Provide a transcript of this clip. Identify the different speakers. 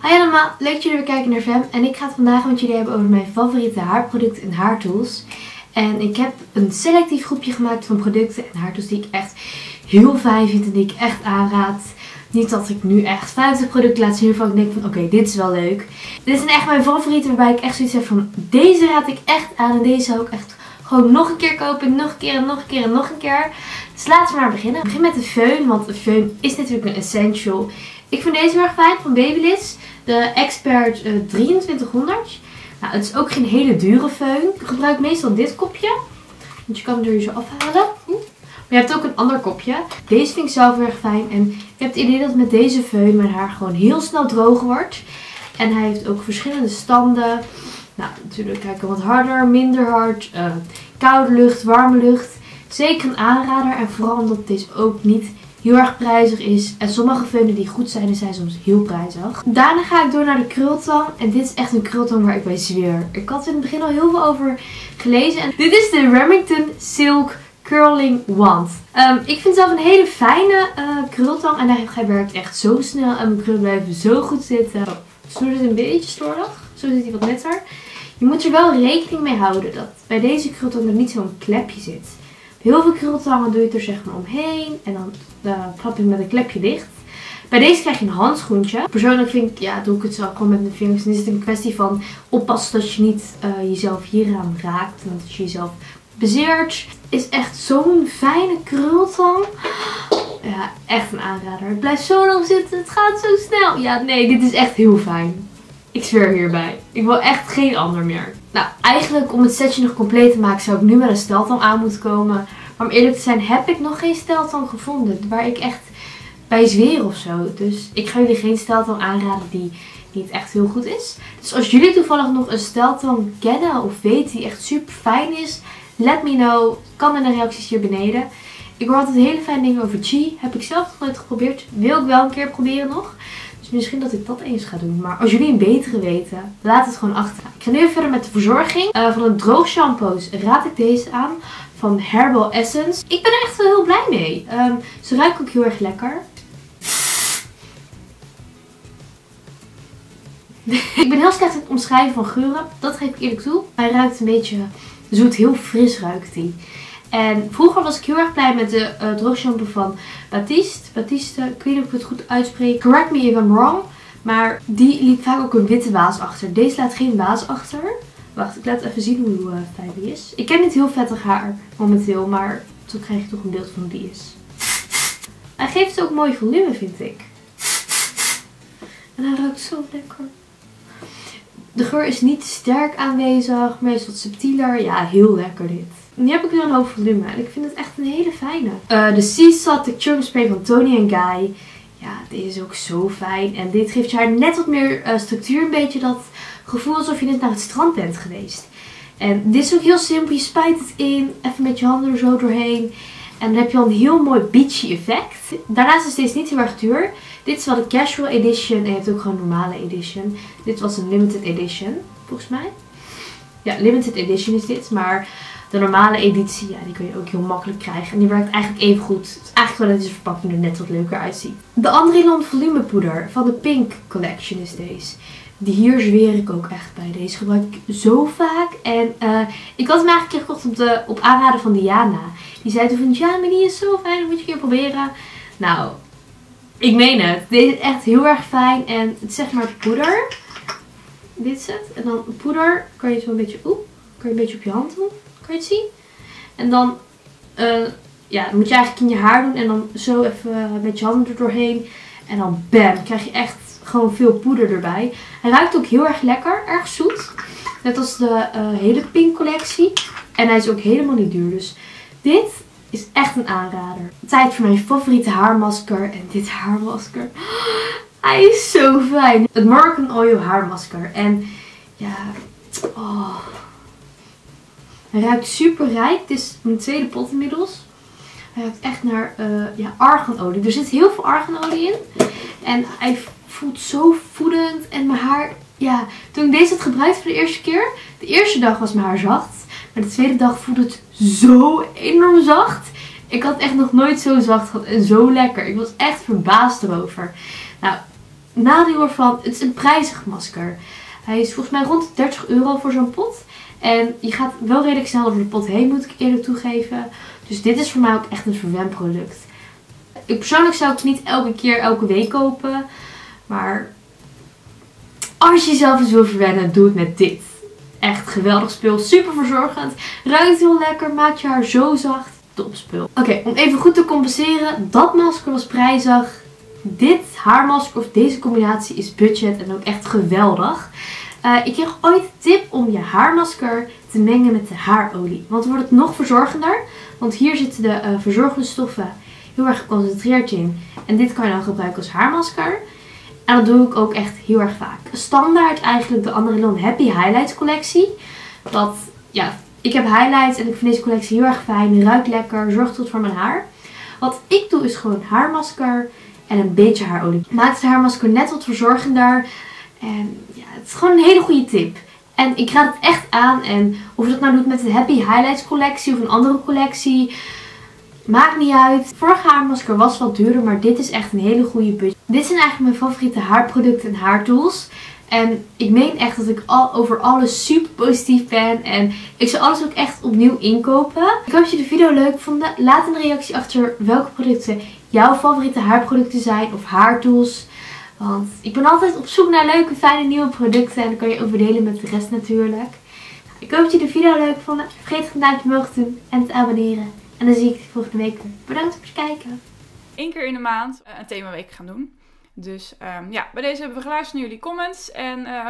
Speaker 1: Hi allemaal, leuk dat jullie weer kijken naar Fem. En ik ga het vandaag met jullie hebben over mijn favoriete haarproducten en haartools. En ik heb een selectief groepje gemaakt van producten en haartools die ik echt heel fijn vind en die ik echt aanraad. Niet dat ik nu echt 50 producten laat zien waarvan ik denk van oké, dit is wel leuk. Dit zijn echt mijn favorieten waarbij ik echt zoiets heb van deze raad ik echt aan en deze zou ik echt gewoon nog een keer kopen, nog een keer en nog een keer en nog een keer. Dus laten we maar beginnen. Ik begin met de föhn, want de föhn is natuurlijk een essential. Ik vind deze heel erg fijn van Babyliss. De Expert 2300. Nou, het is ook geen hele dure föhn. Ik gebruik meestal dit kopje. Want je kan hem er zo afhalen. Maar je hebt ook een ander kopje. Deze vind ik zelf heel erg fijn. En ik heb het idee dat met deze föhn mijn haar gewoon heel snel droog wordt. En hij heeft ook verschillende standen. Nou, natuurlijk kijken wat harder, minder hard. Koude lucht, warme lucht. Zeker een aanrader. En vooral omdat deze ook niet heel erg prijzig is. En sommige föhnen die goed zijn, die zijn soms heel prijzig. Daarna ga ik door naar de krultang. En dit is echt een krultang waar ik bij zweer. Ik had er in het begin al heel veel over gelezen. En dit is de Remington Silk Curling Wand. Ik vind zelf een hele fijne krultang. En hij werkt echt zo snel. En mijn krullen blijven zo goed zitten. Oh, de snoer is een beetje slordig. Zo zit hij wat netter. Je moet er wel rekening mee houden dat bij deze krultang er niet zo'n klepje zit. Heel veel krultangen doe je het er zeg maar omheen. En dan klap je hem met een klepje dicht. Bij deze krijg je een handschoentje. Persoonlijk vind ik, ja, doe ik het zo gewoon met mijn vingers. En is het een kwestie van oppassen dat je niet jezelf hieraan raakt. En dat je jezelf bezeert. Is echt zo'n fijne krultang. Ja, echt een aanrader. Het blijft zo lang zitten. Het gaat zo snel. Ja, nee, dit is echt heel fijn. Ik zweer hierbij. Ik wil echt geen ander meer. Nou, eigenlijk om het setje nog compleet te maken zou ik nu met een steltang aan moeten komen. Maar om eerlijk te zijn heb ik nog geen steltang gevonden waar ik echt bij zweer of zo. Dus ik ga jullie geen steltang aanraden die niet echt heel goed is. Dus als jullie toevallig nog een steltang kennen of weten die echt super fijn is, let me know. Kan in de reacties hier beneden. Ik hoor altijd hele fijne dingen over Chi. Heb ik zelf nog nooit geprobeerd. Wil ik wel een keer proberen nog. Dus misschien dat ik dat eens ga doen. Maar als jullie een betere weten, laat het gewoon achter. Ik ga nu even verder met de verzorging. Van de droog shampoos raad ik deze aan. Van Herbal Essence. Ik ben er echt wel heel blij mee. Ze ruiken ook heel erg lekker. Ik ben heel slecht in het omschrijven van geuren. Dat geef ik eerlijk toe. Hij ruikt een beetje zoet. Heel fris ruikt hij. En vroeger was ik heel erg blij met de droogshampoo van Batiste. Batiste, ik weet niet of ik het goed uitspreek. Correct me if I'm wrong. Maar die liet vaak ook een witte waas achter. Deze laat geen waas achter. Wacht, ik laat even zien hoe fijn die is. Ik heb niet heel vettig haar momenteel, maar zo krijg je toch een beeld van hoe die is. Hij geeft ook mooi volume, vind ik. En hij ruikt zo lekker. De geur is niet sterk aanwezig, maar is wat subtieler. Ja, heel lekker dit. Nu heb ik weer een hoog volume en ik vind het echt een hele fijne. De Sea Salt Texture Spray van Toni & Guy. Ja, deze is ook zo fijn. En dit geeft je haar net wat meer structuur. Een beetje dat gevoel alsof je net naar het strand bent geweest. En dit is ook heel simpel. Je spuit het in. Even met je handen er zo doorheen. En dan heb je al een heel mooi beachy effect. Daarnaast is deze niet heel erg duur. Dit is wel de Casual Edition. En je hebt ook gewoon een normale edition. Dit was een Limited Edition, volgens mij. Ja, Limited Edition is dit. Maar de normale editie, ja, die kun je ook heel makkelijk krijgen. En die werkt eigenlijk even goed. Het is eigenlijk wel dat deze verpakking er net wat leuker uitziet. De Andrelon volumepoeder van de Pink Collection is deze. Die hier zweer ik ook echt bij. Deze gebruik ik zo vaak. En ik had hem eigenlijk een keer gekocht op aanraden van Diana. Die zei toen van, ja, maar die is zo fijn, dat moet je een keer proberen. Nou, ik meen het. Deze is echt heel erg fijn. En het is zeg maar poeder. Dit is het. En dan poeder kan je zo een beetje, kan je een beetje op je hand doen. Kan je het zien? En dan, ja, moet je eigenlijk in je haar doen. En dan zo even met je handen er doorheen. En dan bam, krijg je echt gewoon veel poeder erbij. Hij ruikt ook heel erg lekker. Erg zoet. Net als de hele Pink collectie. En hij is ook helemaal niet duur. Dus dit is echt een aanrader. Tijd voor mijn favoriete haarmasker. En dit haarmasker. Hij is zo fijn. Het Moroccan Oil haarmasker. En ja, oh. Hij ruikt super rijk. Het is mijn tweede pot inmiddels. Hij ruikt echt naar ja, arganolie. Er zit heel veel arganolie in. En hij voelt zo voedend. En mijn haar, ja, toen ik deze had gebruikt voor de eerste keer. De eerste dag was mijn haar zacht. Maar de tweede dag voelde het zo enorm zacht. Ik had echt nog nooit zo zacht gehad en zo lekker. Ik was echt verbaasd erover. Nou, nadeel ervan, het is een prijzig masker. Hij is volgens mij rond de €30 voor zo'n pot. En je gaat wel redelijk snel over de pot heen, moet ik eerlijk toegeven. Dus dit is voor mij ook echt een verwenproduct. Ik persoonlijk zou het niet elke keer, elke week kopen. Maar als je jezelf eens wil verwennen, doe het met dit. Echt geweldig spul, super verzorgend. Ruikt heel lekker, maakt je haar zo zacht. Top spul. Oké, om even goed te compenseren. Dat masker was prijzig. Dit haarmasker of deze combinatie is budget en ook echt geweldig. Ik kreeg ooit de tip om je haarmasker te mengen met de haarolie. Want dan wordt het nog verzorgender. Want hier zitten de verzorgende stoffen heel erg geconcentreerd in. En dit kan je dan gebruiken als haarmasker. En dat doe ik ook echt heel erg vaak. Standaard eigenlijk de Anderilon Happy Highlights collectie. Dat, ja, ik heb highlights en ik vind deze collectie heel erg fijn. Ruikt lekker, zorgt goed voor mijn haar. Wat ik doe is gewoon haarmasker en een beetje haarolie. Maakt het haarmasker net wat verzorgender. En ja, het is gewoon een hele goede tip. En ik raad het echt aan. En of je dat nou doet met de Happy Highlights collectie of een andere collectie, maakt niet uit. Vorige haarmasker was wat duurder, maar dit is echt een hele goede budget. Dit zijn eigenlijk mijn favoriete haarproducten en haartools. En ik meen echt dat ik over alles super positief ben. En ik zou alles ook echt opnieuw inkopen. Ik hoop dat je de video leuk vond. Laat een reactie achter welke producten jouw favoriete haarproducten zijn of haartools. Want ik ben altijd op zoek naar leuke, fijne nieuwe producten. En dan kan je ook delen met de rest natuurlijk. Ik hoop dat je de video leuk vond. Vergeet geen duimpje omhoog te doen en te abonneren. En dan zie ik je volgende week weer. Bedankt voor het kijken.
Speaker 2: 1 keer in de maand een themaweek gaan doen. Dus ja, bij deze hebben we geluisterd naar jullie comments. En